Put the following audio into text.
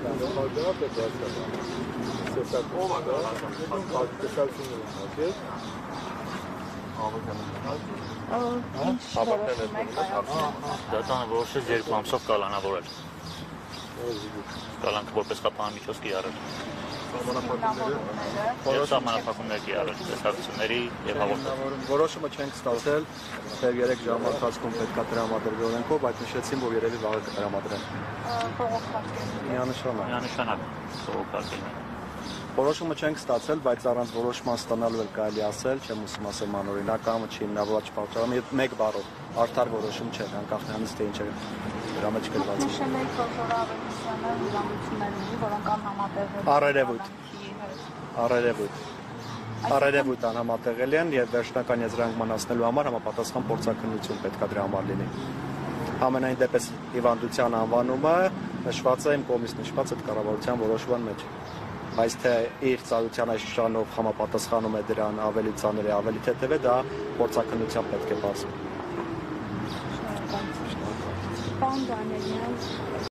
Դատանը որոշեց 2 ամսով կալանավորել։ Կալանքը որպես խափանամիջոց կիրառել։ Եվ սահմանափակումներ կիրառել տեսակցությունների և հաղորդակցությունների։ Որոշումը չենք ստացել, թեև 3 ժամ ընթացքում պետք է տրամադրվի օրենքով, բայց նշեցին, որ երևի վաղը կտրամադրեն։ Միանշանակ բողոքարկել։ Որոշումը չենք ստացել, բայց առանց որոշման ստանալու էլ կարելի ասել, չեմ ուզում ասել մանօրինակ կամը չի հիմնավորված պատճառով, մեկ բառով արդար որոշում չէ, անկախ նրանից թե ինչ է դրա մեջ գրված։ Նշել եք, որ Ավետիսյանը հիվանդություններ ունի, որոնք անհամատեղել Առերևույթ անհամատեղելի են եւ վերջնական եզրանկման հասնելու համար համապատասխան փորձաքննություն պետք է դրա համար լինի։ Ամենայն դեպս հիվանդության անվանումը նշված է իմ կողմից նշված այդ կառավարության որոշման մեջ։ Բայց թե իր ծառայության այս շրջանով համապատասխանում է դրան ավելի ծանր է, ավելի թեթև է, դա փորձաքննությամբ պետք է բացվի։ Պարոն Դանիելյան